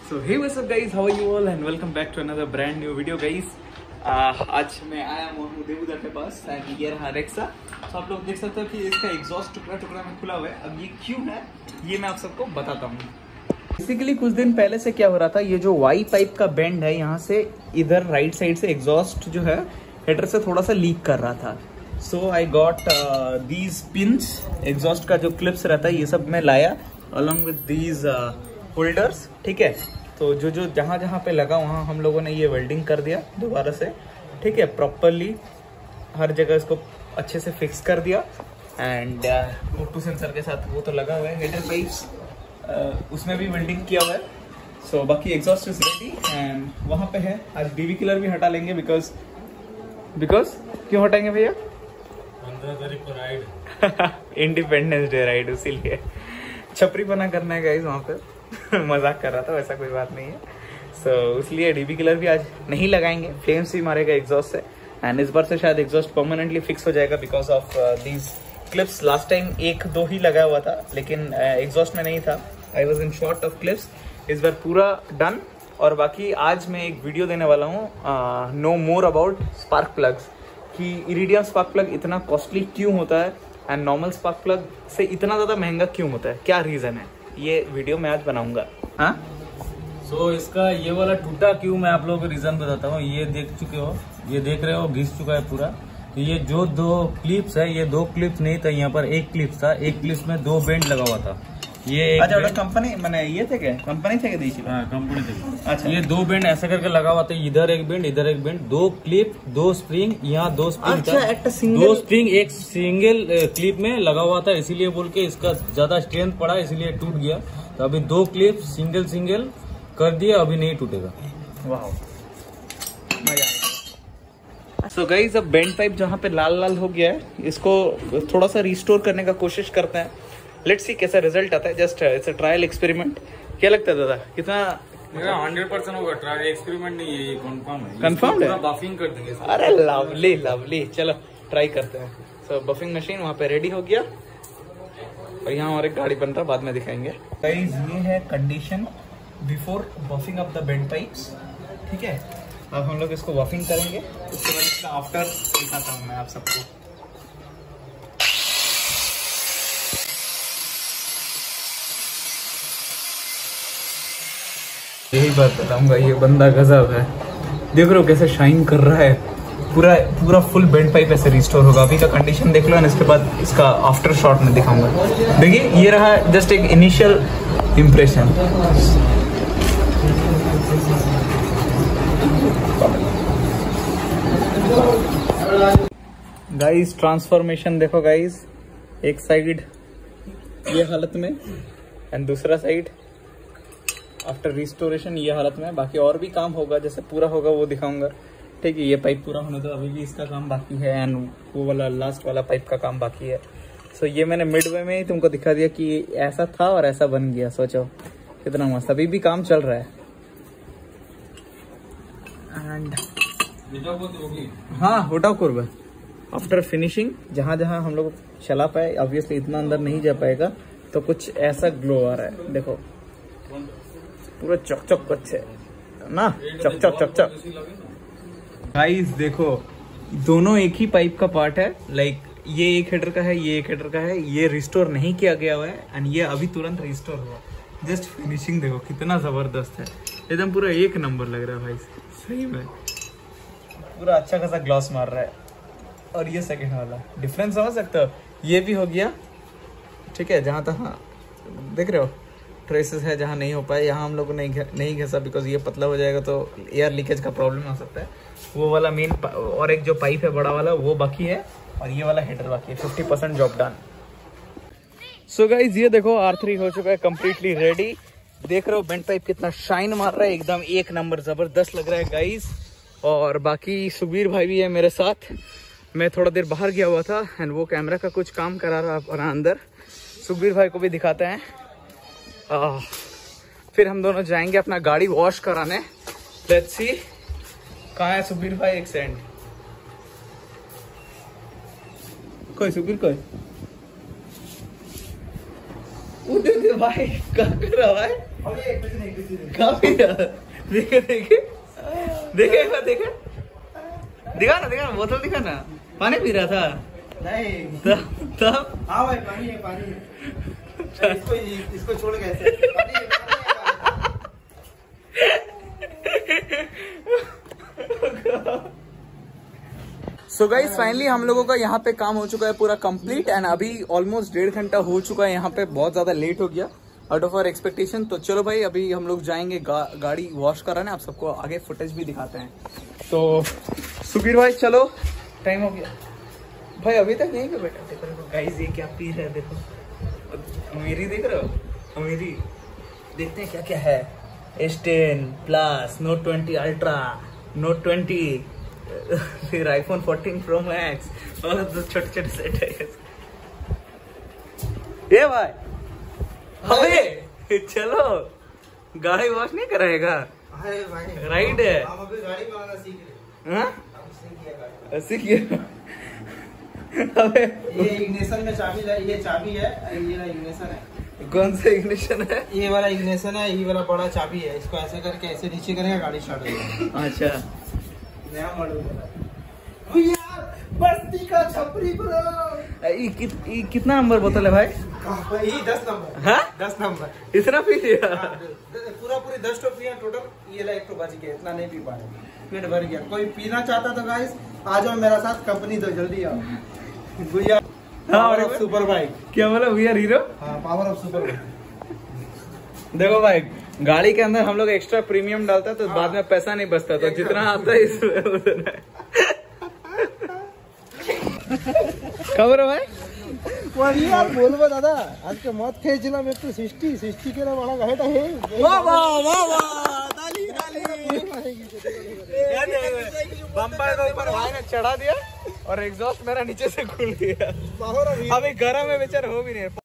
So hey what's up guys, how are you all and welcome back to another brand new video guys. आज मैं आया हूँ देवुदा के पास and ये रहा रेक्सा। तो आप लोग देख सकते हो कि इसका एग्जॉस्ट टुकड़ा में खुला हुआ है। अब ये क्यों है ये मैं आप सबको बताता हूँ। बेसिकली कुछ दिन पहले से क्या हो रहा था, ये जो वाई पाइप का बेंड है यहाँ से इधर राइट साइड से एग्जॉस्ट जो है हेडर से थोड़ा सा लीक कर रहा था। So I got these pins, exhaust का जो क्लिप्स रहता है ये सब मैं लाया अलॉन्ग विद दीज होल्डर्स। ठीक है, तो जो जहाँ पे लगा वहाँ हम लोगों ने ये वेल्डिंग कर दिया दोबारा से। ठीक है, प्रॉपरली हर जगह इसको अच्छे से फिक्स कर दिया एंड O2 सेंसर के साथ वो तो लगा हुआ है। हेडर पाइप्स उसमें भी वेल्डिंग किया हुआ है। सो बाकी एग्जॉस्ट इज रेडी एंड वहाँ पे है। आज बीवी किलर भी हटा लेंगे बिकॉज क्यों हटाएंगे भैया? 15 तारीख को राइड इंडिपेंडेंस डे राइड, इसीलिए छपरी बना करना है गाइस वहाँ पे। मजाक कर रहा था, वैसा कोई बात नहीं है। सो इसलिए डीबी किलर भी आज नहीं लगाएंगे, फ्लेम्स भी मारेगा एग्जॉस्ट से एंड इस बार से शायद एग्जॉस्ट परमानेंटली फिक्स हो जाएगा because of these clips. Last time 1-2 ही लगाया हुआ था लेकिन एग्जॉस्ट में नहीं था, I was in short of clips. इस बार पूरा डन। और बाकी आज मैं एक वीडियो देने वाला हूँ know more about spark plugs, कि इरिडियम स्पार्क प्लग इतना कॉस्टली क्यों होता है एंड नॉर्मल स्पार्क प्लग से इतना ज़्यादा महंगा क्यों होता है, क्या रीज़न है, ये वीडियो मैं आज बनाऊंगा। हाँ, सो इसका ये वाला टूटा क्यों, मैं आप लोगों को रीजन बताता हूँ। ये देख चुके हो, ये देख रहे हो घिस चुका है पूरा। तो ये जो 2 क्लिप्स है, ये 2 क्लिप्स नहीं था, यहाँ पर 1 क्लिप था। 1 क्लिप में 2 बेंड लगा हुआ था। ये अच्छा कंपनी मैंने ये थे क्या, कंपनी थे क्या? हाँ, कंपनी थी। अच्छा, ये 2 बेंड ऐसा करके लगा हुआ था, इधर एक बेंड इधर एक बेंड, 2 क्लिप 2 स्प्रिंग, यहाँ 2 स्प्रिंग अच्छा, था। सिंगल 2 स्प्रिंग एक सिंगल क्लिप में लगा हुआ था, इसीलिए बोल के इसका ज्यादा स्ट्रेंथ पड़ा, इसीलिए टूट गया। तो अभी 2 क्लिप सिंगल कर दिया, अभी नहीं टूटेगा। वाह, मजा आया। सो गाइस, अब बेंड पाइप जहाँ पे लाल हो गया है इसको थोड़ा सा रिस्टोर करने का कोशिश करते हैं। लेट्स सी कैसा रिजल्ट आता है। Just it's a trial experiment. क्या लगता है दादा, कितना? 100% होगा, ट्रायल एक्सपेरिमेंट नहीं है, ये कंफर्म है। बफिंग कर देंगे। अरे लवली, चलो ट्राई करते हैं। सो बफिंग मशीन वहाँ पे रेडी हो गया और यहाँ और एक गाड़ी बन रहा, बाद में दिखाएंगे। गाइस, ये है condition before buffing up the bend pipes. ठीक है, अब हम लोग इसको बफिंग करेंगे, उसके बाद इसका आफ्टर दिखाता हूँ मैं आप सबको। यही बात बताऊंगा, ये बंदा गजब है। देख रहे हो कैसे शाइन कर रहा है, पूरा फुल बेंड पाइप ऐसे रिस्टोर होगा। अभी का कंडीशन देख लो, इसके बाद इसका आफ्टर शॉट में दिखाऊंगा। देखिए, ये रहा जस्ट एक इनिशियल इम्प्रेशन। गाइस, ट्रांसफॉर्मेशन देखो गाइस, एक साइड ये हालत में एंड दूसरा साइड आफ्टर रिस्टोरेशन ये हालत में। बाकी और भी काम होगा, जैसे पूरा होगा वो दिखाऊंगा। ठीक है, ये पाइप पूरा होने दो, अभी भी इसका काम बाकी है एंड वो वाला लास्ट वाला पाइप का काम बाकी है। सो ये मैंने मिडवे में ही तुमको दिखा दिया कि ऐसा था और ऐसा बन गया। सोचो कितना मस्त, अभी भी काम चल रहा है। एंड हाँ, होटाओ कुर्ब आफ्टर फिनिशिंग जहाँ हम लोग चला पाए, ऑब्वियसली इतना अंदर नहीं जा पाएगा, तो कुछ ऐसा ग्लो आ रहा है। देखो पूरा चक अच्छे ना, चक। गाइस देखो, दोनों एक ही पाइप का पार्ट है। लाइक ये एक हेडर का है, ये एक हेडर का है। ये रिस्टोर नहीं किया गया हुआ है एंड ये अभी तुरंत रिस्टोर हुआ। जस्ट फिनिशिंग देखो कितना जबरदस्त है, एकदम पूरा एक नंबर लग रहा है भाई, सही में पूरा अच्छा खासा ग्लॉस मार रहा है। और ये सेकंड वाला डिफरेंस समझ सकते हो, ये भी हो गया। ठीक है, जहाँ तक देख रहे हो ट्रेसेस है, जहाँ नहीं हो पाए यहाँ हम लोगों ने नहीं घिसा बिकॉज ये पतला हो जाएगा तो एयर लीकेज का प्रॉब्लम हो सकता है। वो वाला मेन और एक जो पाइप है बड़ा वाला वो बाकी है और ये वाला हेडर बाकी है। 50% जॉब डन। सो गाइज, ये देखो R3 हो चुका है कंप्लीटली रेडी। देख रहे हो बेंड पाइप कितना शाइन मार रहा है, एकदम एक नंबर जबरदस्त लग रहा है गाइज। और बाकी सुखबीर भाई भी है मेरे साथ। मैं थोड़ा देर बाहर गया हुआ था एंड वो कैमरा का कुछ काम करा रहा अंदर। सुखबीर भाई को भी दिखाते हैं। फिर हम दोनों जाएंगे अपना गाड़ी वॉश कराने। लेट्स सी कहाँ है सुखबीर भाई। एक सेकंड, कोई सुखबीर कोई उधर भाई क्या कर रहा है? काफी ज्यादा। देखे देखे देखे देखे दिखा ना बोतल दिखा ना। पानी पी रहा था नहीं तब हाँ भाई पानी है पानी है। इसको छोड़ कैसे पानी है। सो गाइस फाइनली हम लोगों का यहाँ पे काम हो चुका है पूरा कंप्लीट एंड अभी ऑलमोस्ट 1.5 घंटा हो चुका है। यहाँ पे बहुत ज्यादा लेट हो गया आउट ऑफ आवर एक्सपेक्टेशन। तो चलो भाई अभी हम लोग जाएंगे गाड़ी वॉश कराने। आप सबको आगे फुटेज भी दिखाते हैं। तो सुबीर भाई चलो टाइम हो गया भाई। अभी तक नहीं बेटा। देखो गाइस ये क्या पी रहा है देखो। अमीरी देख रहे हो अमीरी। देखते हैं क्या क्या है। S10 plus Note 20 ultra Note 20 फिर iPhone 14 Pro Max और तो छोटे छोटे सेट है ये भाई। अबे चलो गाड़ी वॉश नहीं कराएगा। राइड है हम अभी गाड़ी बनाना सीख रहे हैं। हाँ सीख गया। अबे ये इग्निशन में चाबी है। ये चाबी है ये वाला इग्निशन है। कौन सा इग्निशन है? ये वाला इग्निशन है। ये वाला बड़ा चाबी है। इसको ऐसे करके ऐसे नीचे करेंगे गाड़ी स्टार्ट हो जाएगी। अच्छा नया मॉडल भैया बस्ती का छपरी ब्रो। ये कितना नंबर बोतल है भाई? ये 10 नंबर। हाँ 10 नंबर। इतना पी लिया? पूरी 10 टोपी है टोटल। ये एक तो बच गया। इतना नहीं पी पा रहे पेट भर गया। कोई पीना चाहता तो गाइस आ जाओ मेरा साथ कंपनी दो जल्दी आओ। भैया पावर ऑफ सुपर बाइक। क्या बोला वी आर हीरो? हाँ पावर ऑफ सुपर बाइक। देखो भाई गाड़ी के अंदर हम लोग एक्स्ट्रा प्रीमियम डालता है तो बाद में पैसा नहीं बचता। तो जितना आता है इसमें उतना है। खबर है भाई वही यार बोलबो दादा आज के मत खेचना में तो 60 के ना बड़ा घाटा है। वाह वाह वाह वाह ताली ताली। बम्पर के ऊपर भाई ने चढ़ा दिया और एग्जॉस्ट मेरा नीचे से खुल गया। अभी गर्म है बेचारा हो भी नहीं।